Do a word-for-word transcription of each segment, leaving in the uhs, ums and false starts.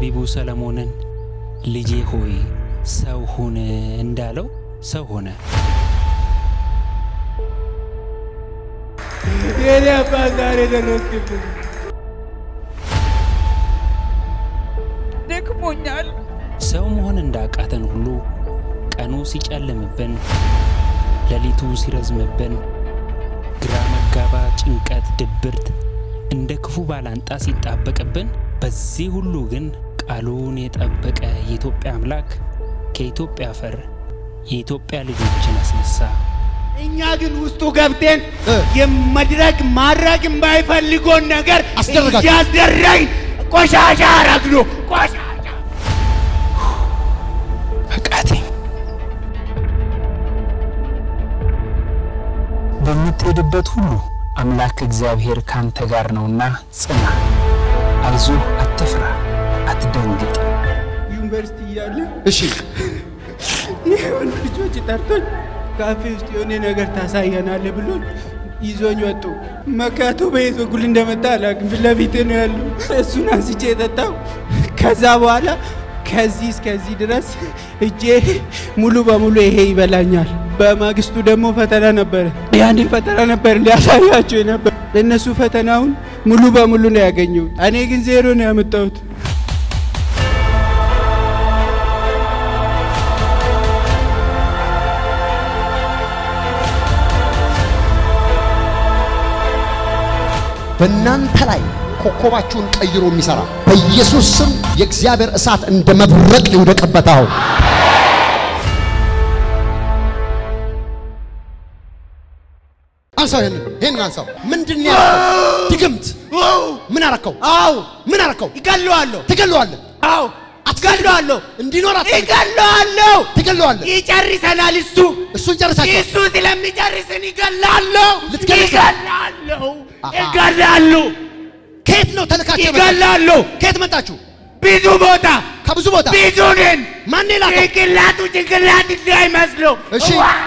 ጠቢቡ ሰለሞንን ልጄ ሆይ ሰው ሁን እንዳለው ሰው ሆነ። የኔ አባት ዛሬ ደረስክልኝ። ደክሞኛል። ሰው መሆን እንዳቃተን ሁሉ ቀኑ ሲጨልምብን ሌሊቱ ሲረዝምብን ግራ መጋባ ጭንቀት ድብርት እንደ ክፉ ባላንጣ ሲጣበቅብን በዚህ ሁሉ ግን ቃሉን የጠበቀ የኢትዮጵያ አምላክ ከኢትዮጵያ አፈር የኢትዮጵያ ልጆችን አስነሳ። እኛ ግን ውስጡ ገብተን የመድረክ ማድረግ የማይፈልገውን ነገር ያስደረግን ቆሻሻ አረግኖ ቆሻሻ አቃተኝ። በምትሄድበት ሁሉ አምላክ እግዚአብሔር ካንተ ጋር ነውና ጽና፣ አይዞህ፣ አትፍራ፣ አትደንግጥ። ዩኒቨርሲቲ ያለ እሺ ይሄን ልጆች ጠርቶኝ ካፌ ውስጥ የሆነ ነገር ታሳየናል ብሎ ይዞኝ ወጡ። መካቶ በየት በኩል እንደመጣ አላውቅም፣ ለፊቴ ነው ያለው። እሱን አንስቼ የጠጣው ከዛ በኋላ ከዚህ እስከዚህ ድረስ እጄ ሙሉ በሙሉ ይሄ ይበላኛል። በማግስቱ ደግሞ ፈተና ነበር። ያኔ ፈተና ነበር ሊያሳያቸው ነበር። ለነሱ ፈተናውን ሙሉ በሙሉ ነው ያገኘው። እኔ ግን ዜሮ ነው ያመጣሁት። በእናንተ ላይ ኮኮባችሁን ቀይሮ የሚሰራ በኢየሱስ ስም የእግዚአብሔር እሳት እንደ መብረቅ ይውደቅበታው። አንሳው ይሄን ይሄን አንሳው። ምንድነው ያለው? ድግምት ምን አረከው? አው ምን አረከው? ይገለዋለሁ። ትገለዋለህ? አው አትገለዋለሁ። እንዲኖር አትገለዋለሁ። ይገለዋለሁ። ትገለዋለህ። ይጨርሰናል። እሱ እሱን ጨርሳቸው። እሱ ስለሚጨርስን ይገላለሁ። ይገላለሁ። ይገላለሁ። ከየት ነው ተልካችሁ? ይገላለሁ። ከየት መጣችሁ? ብዙ ቦታ ከብዙ ቦታ ብዙ ነን። ማን ይላከው? ጭንቅላቱ ጭንቅላት እንዳይመስለው። እሺ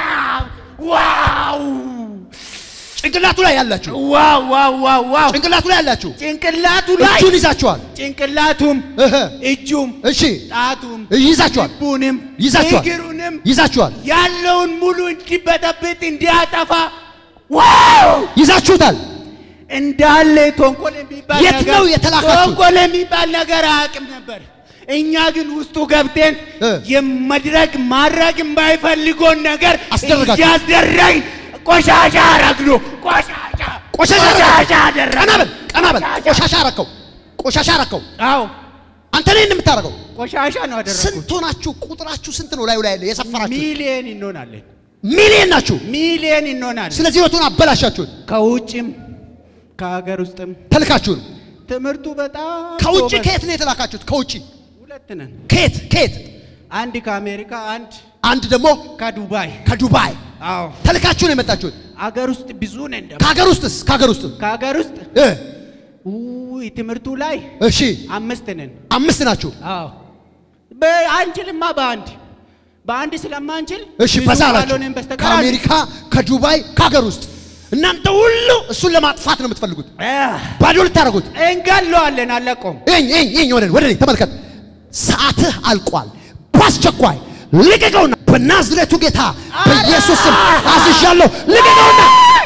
ዋው ጭንቅላቱ ላይ ያላችሁ ዋው ዋው ዋው ዋው ጭንቅላቱ ላይ ያላችሁ ጭንቅላቱ ላይ እጁን ይዛችኋል። ጭንቅላቱም እጁም እሺ ጣቱም ይዛችኋል። ቡንም ይዛችኋል። እግሩንም ይዛችኋል። ያለውን ሙሉ እንዲበጠብጥ እንዲያጠፋ ዋው ይዛችሁታል። እንዳለ ተንኮል የሚባል ነገር የት ነው የተላካችሁ? ተንኮል የሚባል ነገር አያውቅም ነበር። እኛ ግን ውስጡ ገብተን የመድረክ ማድረግ የማይፈልገውን ነገር ያስደረግን ቆሻሻ አረግኖ ቆሻሻ ቆሻሻ አደረገ። ቀናበል ቀናበል ቆሻሻ አረከው ቆሻሻ አረከው። አዎ አንተ ነህ የምታረገው። ቆሻሻ ነው አደረገው። ስንት ሆናችሁ? ቁጥራችሁ ስንት ነው? ላይ ላይ የሰፈራችሁ ሚሊየን እንሆናለን። ሚሊየን ናችሁ? ሚሊየን እንሆናለን። ስለዚህ ወጡን አበላሻችሁት። ከውጭም ከሀገር ውስጥም ተልካችሁ ነው። ትምርቱ በጣም ከውጭ ከየት ነው የተላካችሁት? ከውጭ ሁለት ነን። ከየት ከየት? አንድ ከአሜሪካ አንድ አንድ ደግሞ ከዱባይ ከዱባይ አዎ ተልካችሁ ነው የመጣችሁት። አገር ውስጥ ብዙ ነን። ደግሞ ከሀገር ውስጥስ? ከሀገር ውስጥ ከሀገር ውስጥ እ ኡይ ትምርቱ ላይ እሺ አምስት ነን። አምስት ናችሁ? አዎ በአንችልማ በአንድ በአንድ ስለማንችል እሺ በዛላችሁ ከአሜሪካ ከዱባይ ከሀገር ውስጥ እናንተ ሁሉ እሱን ለማጥፋት ነው የምትፈልጉት። ባዶ ልታረጉት እንገለዋለን። አለቆም እኝ እኝ እኝ ወደ ወደ ተመልከት። ሰዓትህ አልቋል። ባስቸኳይ ልቀቀውና በናዝሬቱ ጌታ በኢየሱስ ስም አዝዣለሁ። ልቀቀውና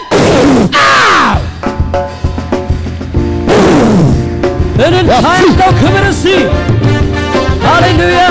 እልልታው ክብር እስቲ ሃሌሉያ።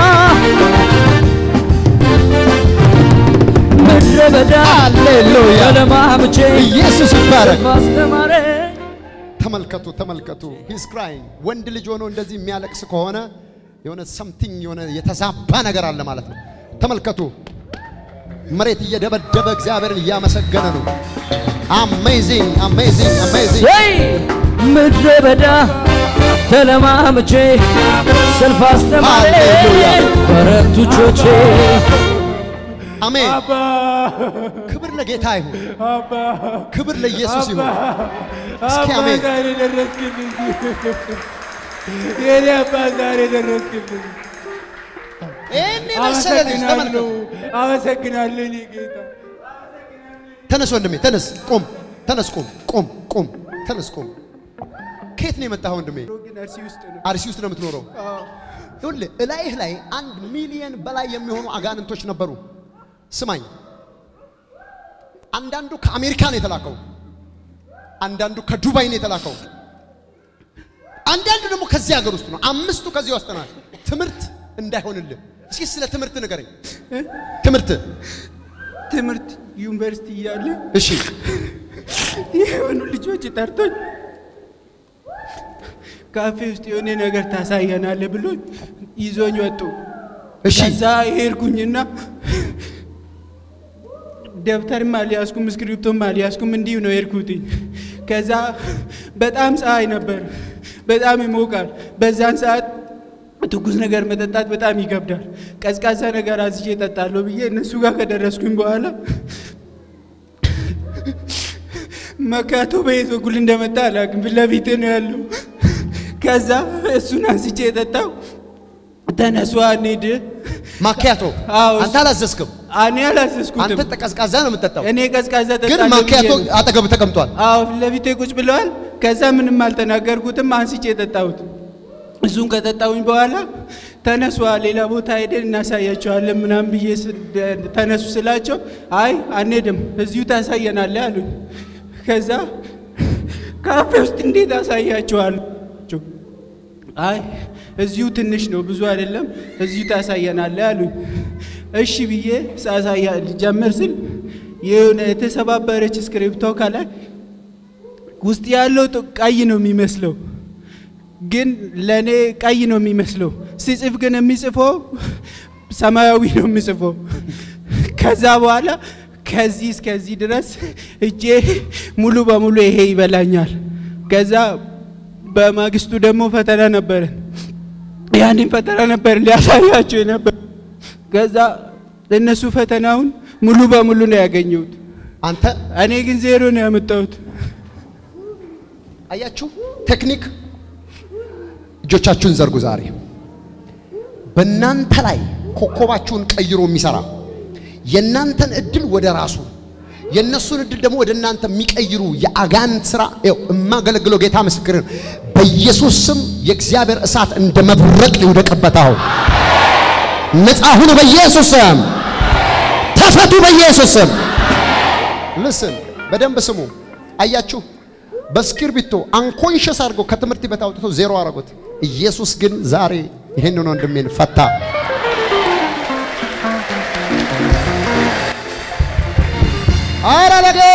ምድረበዳ ሃሌሉያ ለማምቼ ኢየሱስ ይባረክ። ማስተማረ ተመልከቱ ተመልከቱ። ሂስ ክራይንግ ወንድ ልጅ ሆኖ እንደዚህ የሚያለቅስ ከሆነ የሆነ something የሆነ የተዛባ ነገር አለ ማለት ነው። ተመልከቱ መሬት እየደበደበ እግዚአብሔርን እያመሰገነ ነው። አሜዚንግ አሜዚንግ አሜዚንግ ወይ ምድረበዳ ተለማምቼ ሰልፍ አስተማረ በረቱቾቼ አሜን። ክብር ለጌታ ይሁን። አባ ክብር ለኢየሱስ ይሁን። እስኪ አሜን። የኔ አባ ዛሬ ደረስክልኝ። እኔ መሰለኝ ተመልከቱ። አመሰግናለሁ እኔ ጌታ። ተነስ ወንድሜ ተነስ። ቆም ተነስ። ቆም ቆም ቆም ተነስ። ቆም ከየት ነው የመጣኸው ወንድሜ? ግን አርሲ ውስጥ ነው። አርሲ ውስጥ ነው የምትኖረው? አዎ። ይኸውልህ እላይህ ላይ አንድ ሚሊዮን በላይ የሚሆኑ አጋንንቶች ነበሩ። ስማኝ፣ አንዳንዱ ከአሜሪካ ነው የተላከው፣ አንዳንዱ ከዱባይ ነው የተላከው፣ አንዳንዱ ደግሞ ከዚህ ሀገር ውስጥ ነው። አምስቱ ከዚህ ወስደናል። ትምህርት እንዳይሆንልህ እስኪ ስለ ትምህርት ንገረኝ። ትምህርት ትምህርት ዩኒቨርሲቲ ያለ እሺ የሆኑ ልጆች ጠርቶኝ ካፌ ውስጥ የሆነ ነገር ታሳየናለህ ብሎ ይዞኝ ወጡ። እሺ ከዛ ሄድኩኝና ደብተርም አልያዝኩም እስክሪፕቶም አልያዝኩም እንዲሁ ነው ሄድኩትኝ። ከዛ በጣም ፀሐይ ነበር፣ በጣም ይሞቃል። በዛን ሰዓት ትኩስ ነገር መጠጣት በጣም ይከብዳል። ቀዝቃዛ ነገር አዝዤ እጠጣለሁ ብዬ እነሱ ጋር ከደረስኩኝ በኋላ መካቶ በየት በኩል እንደመጣ አላውቅም፣ ፊት ለፊቴ ነው ያለው። ከዛ እሱን አንስቼ እጠጣው። ተነሱ እንሂድ። ማኪያቶ አዎ። አንተ አላዘዝክም? እኔ አላዘዝኩትም። አንተ ቀዝቃዛ ነው የምትጠጣው? እኔ ቀዝቃዛ ጠጣለሁ። ግን ማኪያቶ አጠገብ ተቀምጧል? አዎ፣ ፊት ለፊቴ ቁጭ ብለዋል። ከዛ ምንም አልተናገርኩትም፣ አንስቼ እጠጣሁት። እሱን ከጠጣሁኝ በኋላ ተነሱ ሌላ ቦታ ሄደን እናሳያቸዋለን ምናምን ብዬ ተነሱ ስላቸው አይ አንሄድም እዚሁ ታሳየናለህ አሉኝ። ከዛ ካፌ ውስጥ እንዴት አሳያቸዋለሁ? አይ እዚሁ ትንሽ ነው ብዙ አይደለም እዚሁ ታሳየናለህ አሉኝ። እሺ ብዬ ሳሳያ ጀመር ስል የሆነ የተሰባበረች ስክሪፕቶ ከላይ ውስጥ ያለው ቀይ ነው የሚመስለው፣ ግን ለኔ ቀይ ነው የሚመስለው። ሲጽፍ ግን የሚጽፈው ሰማያዊ ነው የሚጽፈው። ከዛ በኋላ ከዚህ እስከዚህ ድረስ እጄ ሙሉ በሙሉ ይሄ ይበላኛል። ከዛ በማግስቱ ደግሞ ፈተና ነበር። ያንን ፈተና ነበር ሊያሳያቸው ነበር። ከዛ እነሱ ፈተናውን ሙሉ በሙሉ ነው ያገኙት። አንተ እኔ ግን ዜሮ ነው ያመጣሁት። አያችሁ ቴክኒክ። እጆቻችሁን ዘርጉ። ዛሬ በእናንተ ላይ ኮኮባችሁን ቀይሮ የሚሰራ የእናንተን እድል ወደ ራሱ የነሱን እድል ደግሞ ወደ እናንተ የሚቀይሩ የአጋንንት ስራ ይው እማገለግለው ጌታ ምስክር በኢየሱስ ስም የእግዚአብሔር እሳት እንደ መብረቅ ይውደቅበታው። ነፃ ሁኑ በኢየሱስ ስም፣ ተፈቱ በኢየሱስ ስም። listen በደንብ ስሙ። አያችሁ በስክሪፕቶ አንኮንሽስ አድርጎ ከትምህርት ቤት አውጥቶ ዜሮ አረጉት። ኢየሱስ ግን ዛሬ ይሄንን ወንድሜን ፈታ። አረ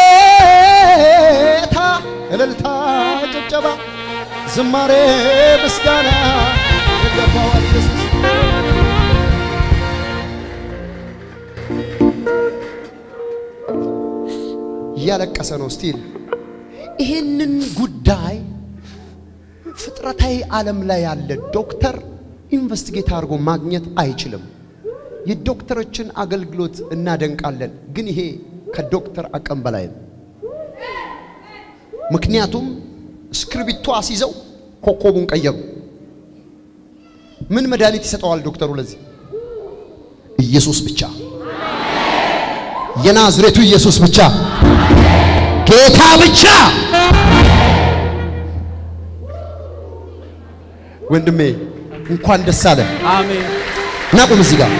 ለጌታ እልልታ ጭብጨባ ዝማሬ ምስጋና ይገባዋል ኢየሱስ። ያለቀሰ ነው ስቲል ይሄንን ጉዳይ ፍጥረታዊ ዓለም ላይ ያለ ዶክተር ኢንቨስቲጌት አድርጎ ማግኘት አይችልም። የዶክተሮችን አገልግሎት እናደንቃለን፣ ግን ይሄ ከዶክተር አቅም በላይ ነው። ምክንያቱም ስክሪፕቶ አስይዘው ኮኮቡን ቀየሩ። ምን መድኃኒት ይሰጠዋል ዶክተሩ ለዚህ? ኢየሱስ ብቻ፣ የናዝሬቱ ኢየሱስ ብቻ፣ ጌታ ብቻ። ወንድሜ እንኳን ደስ አለ። አሜን። ናቁም እዚህ ጋር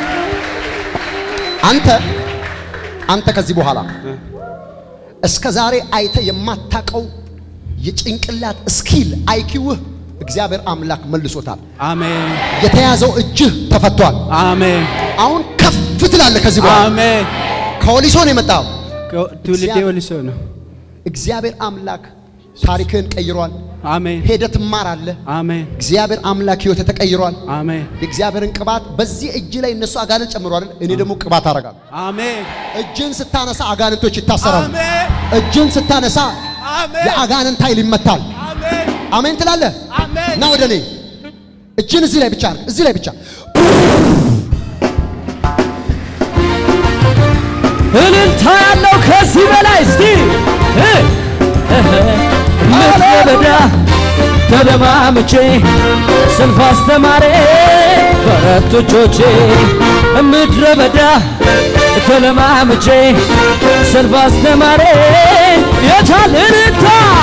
አንተ አንተ ከዚህ በኋላ እስከ ዛሬ አይተ የማታቀው የጭንቅላት ስኪል አይኪውህ እግዚአብሔር አምላክ መልሶታል። አሜን። የተያዘው እጅህ ተፈቷል። አሜን። አሁን ከፍ ትላለህ ከዚህ በኋላ። አሜን። ከወሊሶ ነው የመጣው። ትውልዴ ወሊሶ ነው። እግዚአብሔር አምላክ ታሪክህን ቀይሯል። አሜን። ሄደህ ትማራለህ። አሜን። እግዚአብሔር አምላክ ህይወት ተቀይሯል። አሜን። የእግዚአብሔርን ቅባት በዚህ እጅ ላይ እነሱ አጋንንት ጨምሯል። እኔ ደግሞ ቅባት አረጋለሁ። አሜን። እጅን ስታነሳ አጋንንቶች ይታሰራሉ። አሜን። እጅን ስታነሳ አሜን። የአጋንንት ኃይል ይመታል። አሜን። አሜን ትላለህ። አሜን። ና ወደኔ እጅን እዚህ ላይ ብቻ አርግ፣ እዚህ ላይ ብቻ። እልልታ ያለው ከዚህ በላይ እስቲ ምድረ በዳ ተለማምቼ ስልፍ አስተማሪ በረቶቾቼ ምድረ በዳ ተለማምጄ ሰልፍ አስተማሪ የታልንታ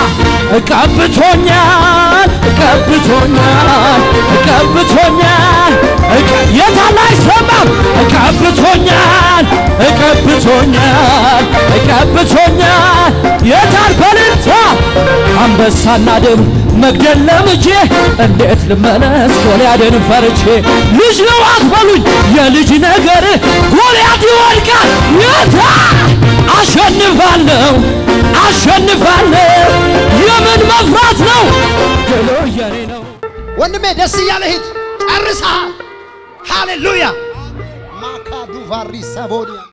ቀብቶኛል ቀብቶኛል ቀብቶኛል የታል አይሰማም ቀብቶኛል ቀብቶኛል ቀብቶኛል የታል በልንታ አንበሳና ድብ መግደል ለምጄ እንዴት ልመለስ ጎልያድን ፈርቼ ልጅ ነው አትበሉኝ የልጅ ነገር ጎልያድ ይወድቃል የታ አሸንፋለሁ አሸንፋለሁ የምን መፍራት ነው ድሉ የኔ ነው ወንድሜ ደስ እያለ ሂድ ጨርሰሃል ሃሌሉያ ማካዱ ቫሪ ሳቦኒያ